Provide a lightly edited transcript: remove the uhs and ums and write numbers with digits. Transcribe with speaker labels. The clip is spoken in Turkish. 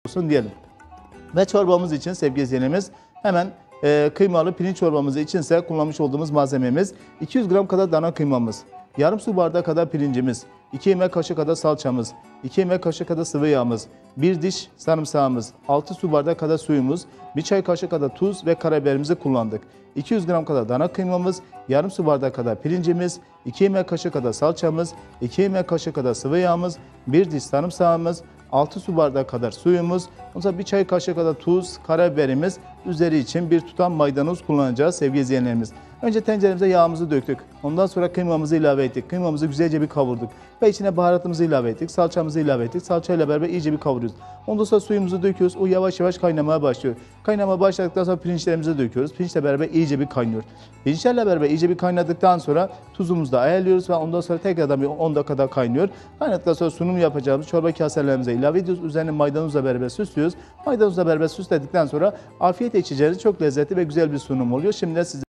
Speaker 1: olsun diyelim. Ve çorbamız için sevgili izleyenlerimiz hemen kıymalı pirinç çorbamız içinse kullanmış olduğumuz malzememiz 200 gram kadar dana kıymamız, yarım su bardağı kadar pirincimiz, 2 yemek kaşığı kadar salçamız, 2 yemek kaşığı kadar sıvı yağımız, 1 diş sarımsağımız, 6 su bardağı kadar suyumuz, 1 çay kaşığı kadar tuz ve karabiberimizi kullandık. 200 gram kadar dana kıymamız, yarım su bardağı kadar pirincimiz, 2 yemek kaşığı kadar salçamız, 2 yemek kaşığı kadar sıvı yağımız, 1 diş sarımsağımız, 6 su bardağı kadar suyumuz, ondan sonra 1 çay kaşığı kadar tuz, karabiberimiz, üzeri için bir tutam maydanoz kullanacağız sevgili izleyenlerimiz. Önce tenceremize yağımızı döktük. Ondan sonra kıymamızı ilave ettik. Kıymamızı güzelce bir kavurduk. Ve içine baharatımızı ilave ettik. Salçamızı ilave ettik. Salçayla beraber iyice bir kavuruyoruz. Ondan sonra suyumuzu döküyoruz. O yavaş yavaş kaynamaya başlıyor. Kaynamaya başladıktan sonra pirinçlerimizi döküyoruz. Pirinçle beraber iyice bir kaynıyor. Pirinçlerle beraber iyice bir kaynadıktan sonra tuzumuzu da ayarlıyoruz ve ondan sonra tekrardan bir 10 dakika daha kaynıyor. Kaynadıktan sonra sunum yapacağımız çorba kaselerimize ilave ediyoruz. Üzerine maydanozla beraber süslüyoruz. Maydanozla beraber süsledikten sonra afiyetle içeceğiniz çok lezzetli ve güzel bir sunum oluyor. Şimdi size